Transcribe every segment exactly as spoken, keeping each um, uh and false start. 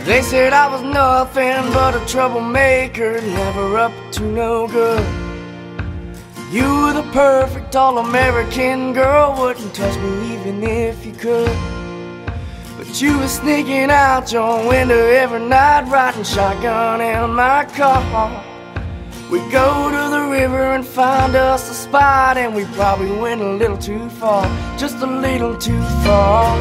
They said I was nothing but a troublemaker, never up to no good. You were the perfect all-American girl, wouldn't touch me even if you could. But you were sneaking out your window every night, riding shotgun in my car. We'd go to the river and find us a spot, and we probably went a little too far, just a little too far.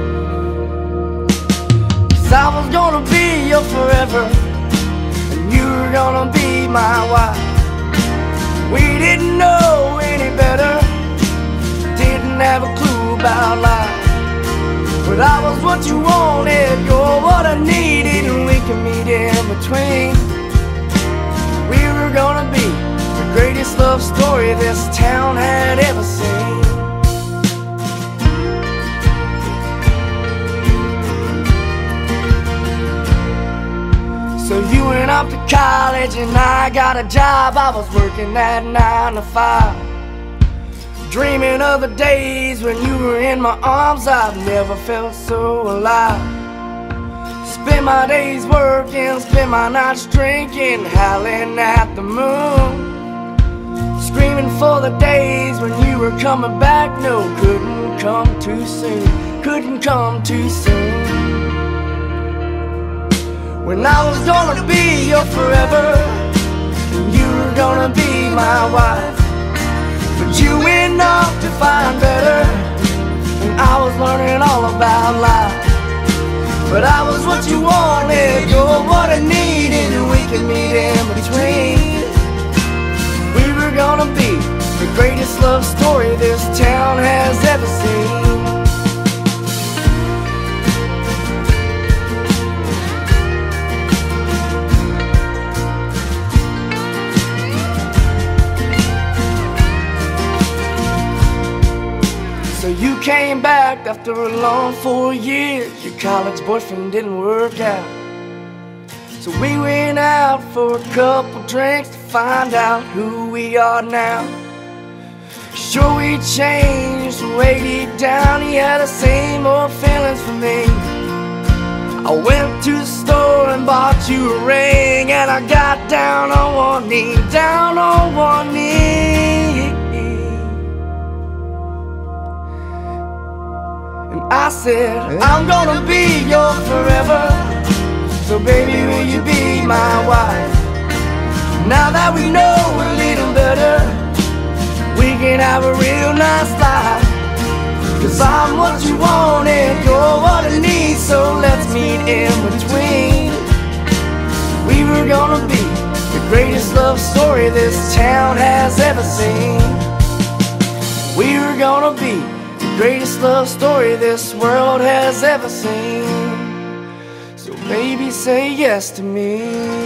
'Cause I was gonna be your forever, and you were gonna be my wife. We didn't know any better, didn't have a clue about life. But I was what you wanted, you're what I needed, and we can meet in between. We were gonna be the greatest love story this town had ever seen. So you went off to college and I got a job. I was working that nine to five, dreaming of the days when you were in my arms. I've never felt so alive. Spent my days working, spent my nights drinking, howling at the moon, screaming for the days when you were coming back. No, couldn't come too soon, couldn't come too soon. When I was gonna be your forever, and you were gonna be my wife. But you went off to find better, and I was learning all about life. But I was what you wanted, you're what I needed, and we can meet in between. We were gonna be the greatest love story this town has ever seen. So you came back after a long four years. Your college boyfriend didn't work out, so we went out for a couple drinks to find out who we are now. Sure, we changed way deep down. He had the same old feelings for me. I went to the store and bought you a ring, and I got down on one knee, down on one knee. I said, I'm gonna be your forever, so baby, will you be my wife? Now that we know a little better, we can have a real nice life. 'Cause I'm what you wanted, you're what I need, so let's meet in between. We were gonna be the greatest love story this town has ever seen. We were gonna be greatest love story this world has ever seen. So baby, say yes to me.